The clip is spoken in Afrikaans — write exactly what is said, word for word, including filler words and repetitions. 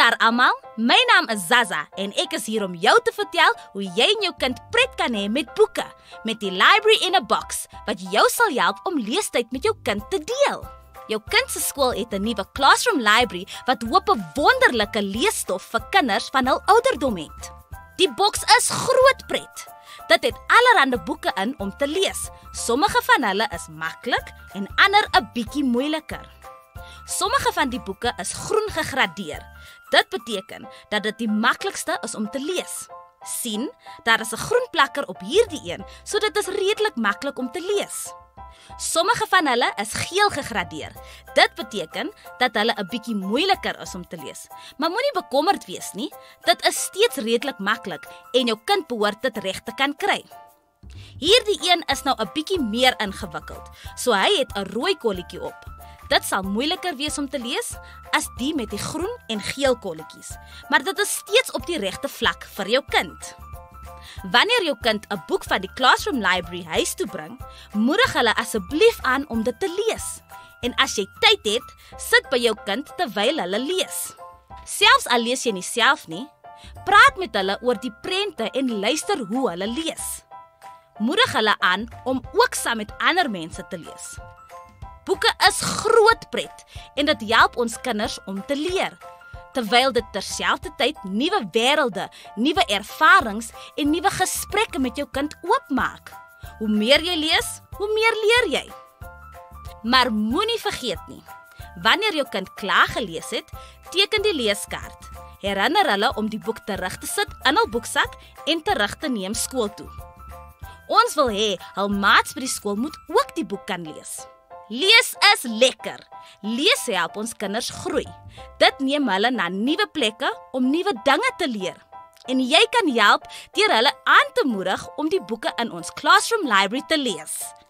daar almal, my naam is Zaza en ek is hier om jou te vertel hoe jy en jou kind pret kan hê met boeke, met die Library in a Box, wat jou sal help om leestyd met jou kind te deel. Jou kind se skool het 'n nuwe classroom library wat hoop 'n wonderlike leesstof vir kinders van hul ouderdom het. Die boks is groot pret. Dit het allerlei boeke in om te lees. Sommige van hulle is maklik en ander 'n bietjie moeiliker. Sommige van die boeke is groen gegradeer. Dit beteken dat dit die maklikste is om te lees. Sien, daar is 'n groen plakker op hierdie een, so dit is redelik maklik om te lees. Sommige van hulle is geel gegradeer. Dit beteken dat hulle 'n bietjie moeiliker is om te lees. Maar moenie bekommerd wees nie. Dit is steeds redelik maklik en jou kind behoort dit reg te kan kry. Hierdie een is nou 'n bietjie meer ingewikkeld, so hy het 'n rooi kolletjie op. Dit sal moeiliker wees om te lees as die met die groen en geel kolletjies, maar dit is steeds op die regte vlak vir jou kind. Wanneer jou kind 'n boek van die Classroom Library huis toe bring, moedig hulle asseblief aan om dit te lees. En as jy tyd het, sit by jou kind terwyl hulle lees. Selfs al lees jy nie self nie, praat met hulle oor die prente en luister hoe hulle lees. Moedig hulle aan om ook saam met ander mense te lees. Boeke is groot pret en dit help ons kinders om te leer, terwyl dit terselfdertyd nuwe wêrelde, nuwe ervarings en nuwe gesprekke met jou kind oopmaak. Hoe meer jy lees, hoe meer leer jy. Maar moenie vergeet nie, wanneer jou kind klaar gelees het, teken die leeskaart. Herinner hulle om die boek terug te sit in hul boeksak en terug te neem skool toe. Ons wil hê hul maats by die skool moet ook die boek kan lees. Lees is lekker. Lees help ons kinders groei. Dit neem hulle na nuwe plekke om nuwe dinge te leer. En jy kan help deur hulle aan te moedig om die boeke in ons Classroom Library te lees.